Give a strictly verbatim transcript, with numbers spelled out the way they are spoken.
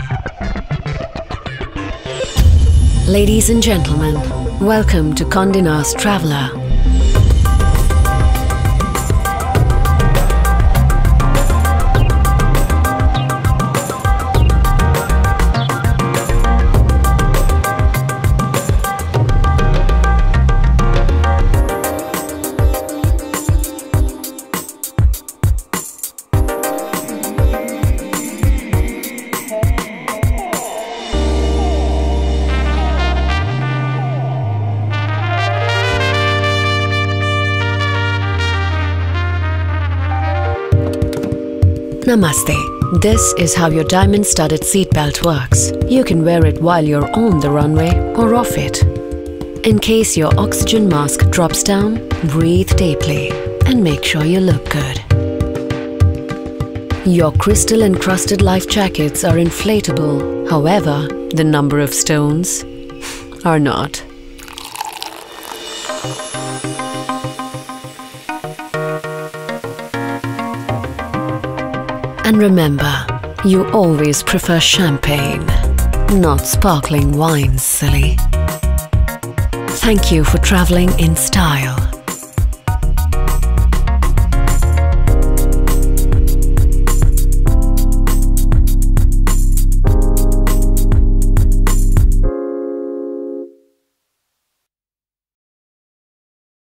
Ladies and gentlemen, welcome to Condenast Traveler. Namaste. This is how your diamond-studded seatbelt works. You can wear it while you're on the runway or off it. In case your oxygen mask drops down, breathe deeply and make sure you look good. Your crystal-encrusted life jackets are inflatable. However, the number of stones are not. And remember, you always prefer champagne, not sparkling wines, silly. Thank you for traveling in style.